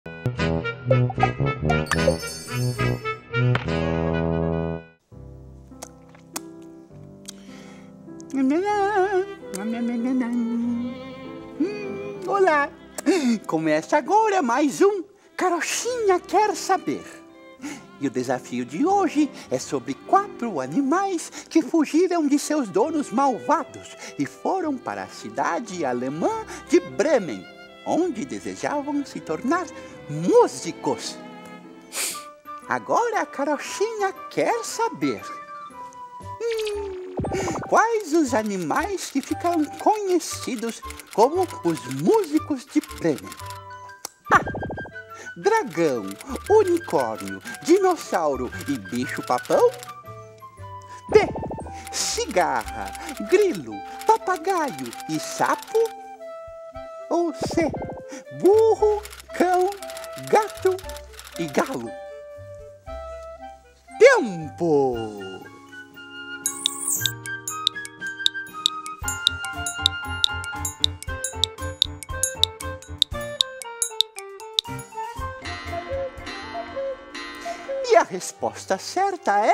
Olá! Começa agora mais um Carochinha Quer Saber. E o desafio de hoje é sobre 4 animais que fugiram de seus donos malvados e foram para a cidade alemã de Bremen, onde desejavam se tornar músicos. Agora a Carochinha quer saber quais os animais que ficaram conhecidos como os músicos de Bremen. Dragão, unicórnio, dinossauro e bicho-papão? B. Cigarra, grilo, papagaio e sapo? Ou C. Burro, cão, gato e galo? Tempo! E a resposta certa é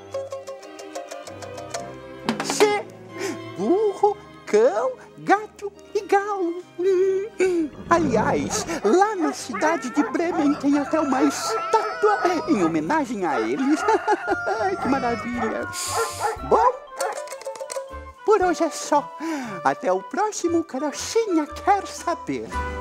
C. Burro, cão, gato e galo. Aliás, lá na cidade de Bremen tem até uma estátua em homenagem a eles. Que maravilha! Bom, por hoje é só. Até o próximo Carochinha Quer Saber.